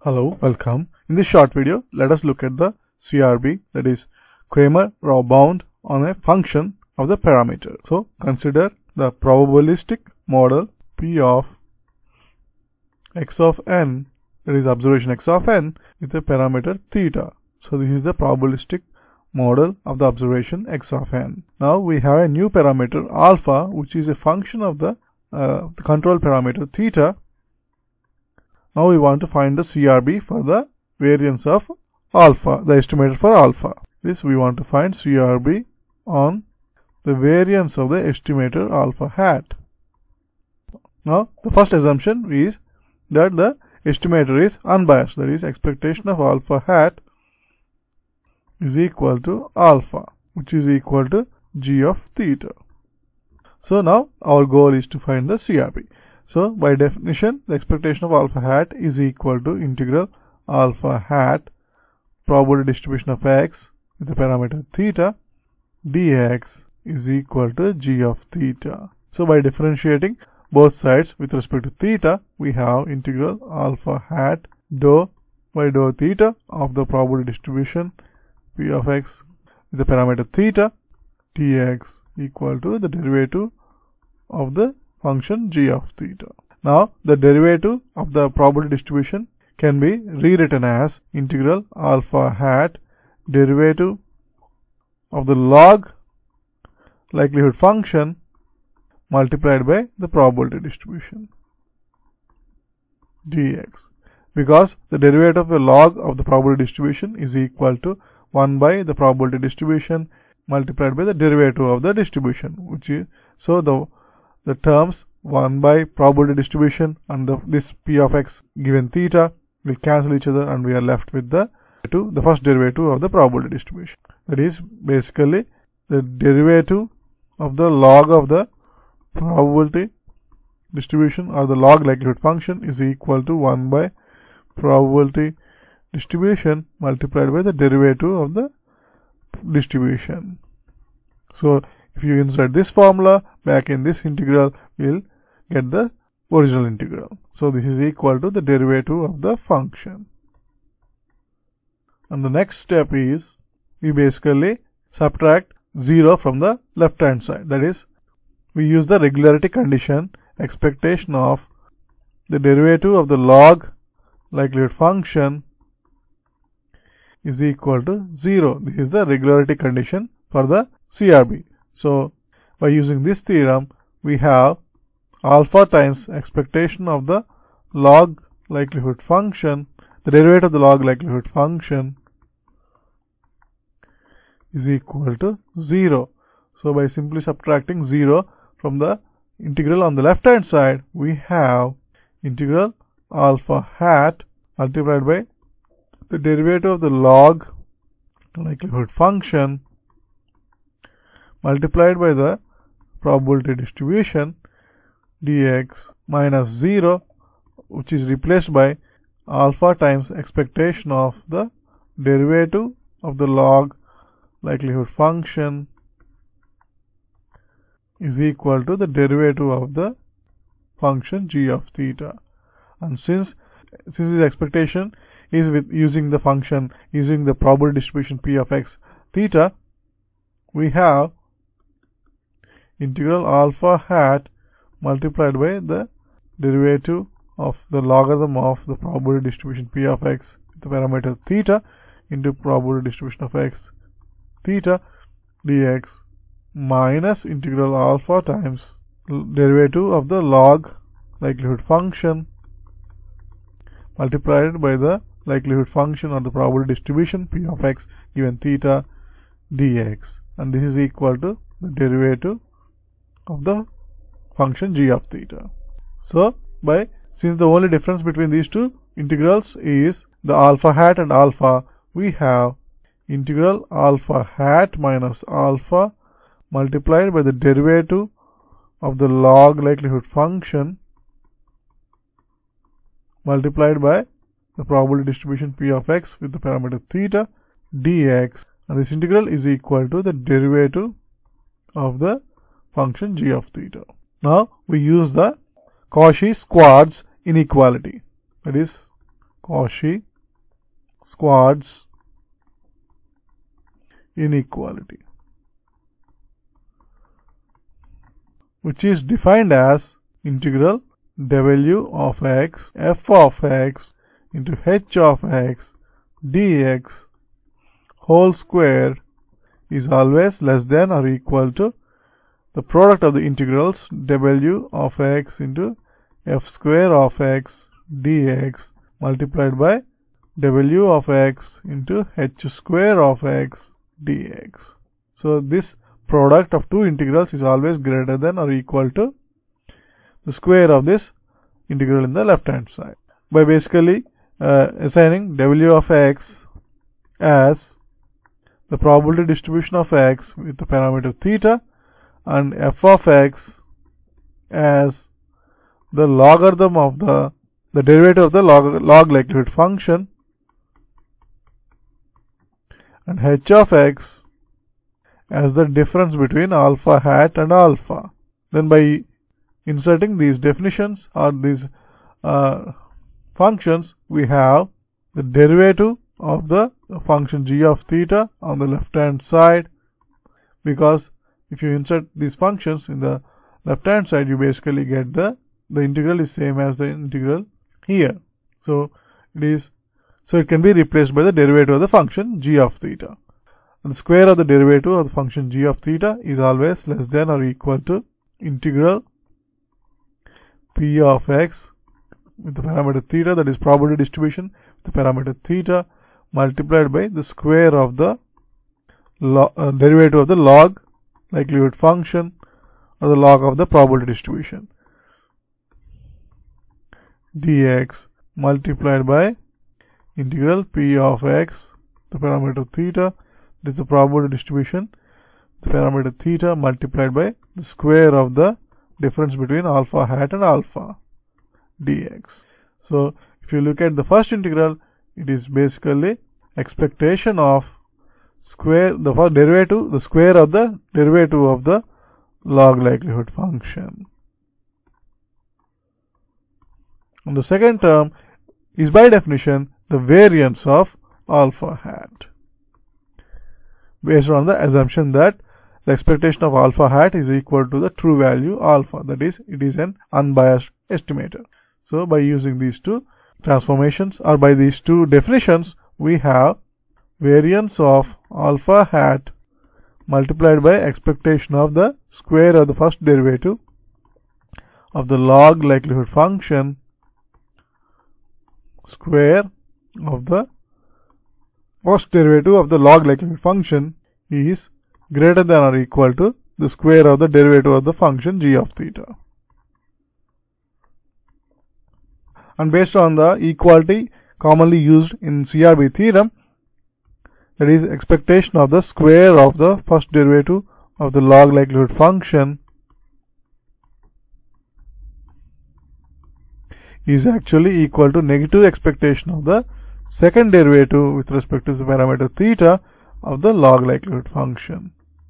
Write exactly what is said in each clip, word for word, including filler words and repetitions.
Hello, welcome. In this short video, let us look at the C R B, that is Cramer-Rao bound on a function of the parameter. So, consider the probabilistic model P of x of n, that is observation x of n, with a parameter theta. So, this is the probabilistic model of the observation x of n. Now, we have a new parameter alpha, which is a function of the, uh, the control parameter theta. Now we want to find the C R B for the variance of alpha, the estimator for alpha. This we want to find C R B on the variance of the estimator alpha hat. Now the first assumption is that the estimator is unbiased, that is expectation of alpha hat is equal to alpha, which is equal to g of theta. So now our goal is to find the C R B. So, by definition, the expectation of alpha hat is equal to integral alpha hat probability distribution of x with the parameter theta dx is equal to g of theta. So, by differentiating both sides with respect to theta, we have integral alpha hat dou by dou theta of the probability distribution p of x with the parameter theta dx equal to the derivative of the function g of theta. Now, the derivative of the probability distribution can be rewritten as integral alpha hat derivative of the log likelihood function multiplied by the probability distribution dx, because the derivative of the log of the probability distribution is equal to one by the probability distribution multiplied by the derivative of the distribution, which is so the the terms one by probability distribution and the, this p of x given theta will cancel each other and we are left with the to the first derivative of the probability distribution. That is basically the derivative of the log of the probability distribution or the log likelihood function is equal to one by probability distribution multiplied by the derivative of the distribution. So, if you insert this formula back in this integral, we'll get the original integral. So this is equal to the derivative of the function. And the next step is we basically subtract zero from the left hand side. That is, we use the regularity condition, expectation of the derivative of the log likelihood function is equal to zero. This is the regularity condition for the C R B. So, by using this theorem, we have alpha times expectation of the log likelihood function, the derivative of the log likelihood function is equal to zero. So, by simply subtracting zero from the integral on the left hand side, we have integral alpha hat multiplied by the derivative of the log likelihood function multiplied by the probability distribution dx minus zero, which is replaced by alpha times expectation of the derivative of the log likelihood function is equal to the derivative of the function g of theta. And since since this expectation is with using the function using the probability distribution p of x theta, we have integral alpha hat multiplied by the derivative of the logarithm of the probability distribution p of x with the parameter theta into probability distribution of x theta dx minus integral alpha times derivative of the log likelihood function multiplied by the likelihood function or the probability distribution p of x given theta dx, and this is equal to the derivative of the function g of theta. So, by since the only difference between these two integrals is the alpha hat and alpha, we have integral alpha hat minus alpha multiplied by the derivative of the log likelihood function multiplied by the probability distribution p of x with the parameter theta dx, and this integral is equal to the derivative of the function g of theta. Now we use the Cauchy-Schwarz inequality, that is Cauchy-Schwarz inequality, which is defined as integral w of x f of x into h of x dx whole square is always less than or equal to the product of the integrals w of x into f square of x dx multiplied by w of x into h square of x dx. So this product of two integrals is always greater than or equal to the square of this integral in the left hand side. By basically uh, assigning w of x as the probability distribution of x with the parameter theta and f of x as the logarithm of the the derivative of the log, log likelihood function, and h of x as the difference between alpha hat and alpha. Then by inserting these definitions or these uh, functions, we have the derivative of the function g of theta on the left hand side, because if you insert these functions in the left hand side, you basically get the the integral is same as the integral here. So it is so it can be replaced by the derivative of the function g of theta. And the square of the derivative of the function g of theta is always less than or equal to integral p of x with the parameter theta, that is probability distribution with the parameter theta, multiplied by the square of the log, uh, derivative of the log likelihood function or the log of the probability distribution dx multiplied by integral p of x, the parameter theta, this is the probability distribution, the parameter theta multiplied by the square of the difference between alpha hat and alpha dx. So if you look at the first integral, it is basically expectation of square the first derivative, the square of the derivative of the log likelihood function. And the second term is by definition the variance of alpha hat, based on the assumption that the expectation of alpha hat is equal to the true value alpha, that is, it is an unbiased estimator. So by using these two transformations or by these two definitions, we have variance of alpha hat multiplied by expectation of the square of the first derivative of the log likelihood function square of the first derivative of the log likelihood function is greater than or equal to the square of the derivative of the function g of theta. And based on the equality commonly used in C R B theorem, that is expectation of the square of the first derivative of the log likelihood function is actually equal to negative expectation of the second derivative with respect to the parameter theta of the log likelihood function.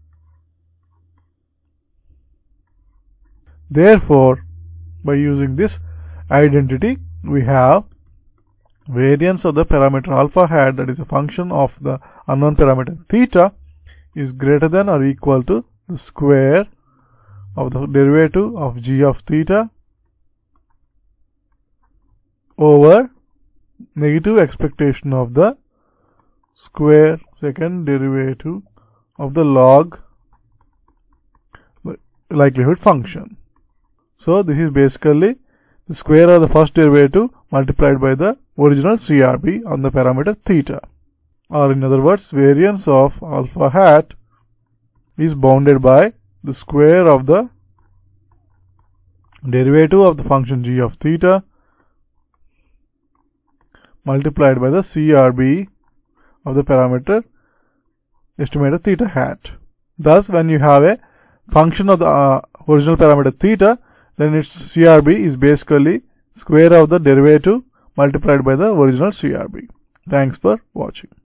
Therefore, by using this identity, we have variance of the parameter alpha hat, that is a function of the unknown parameter theta, is greater than or equal to the square of the derivative of g of theta over negative expectation of the square second derivative of the log likelihood function. So this is basically the square of the first derivative multiplied by the original C R B on the parameter theta, or in other words, variance of alpha hat is bounded by the square of the derivative of the function g of theta multiplied by the C R B of the parameter estimated theta hat. Thus, when you have a function of the uh, original parameter theta, then its C R B is basically square of the derivative multiplied by the original C R B. Thanks for watching.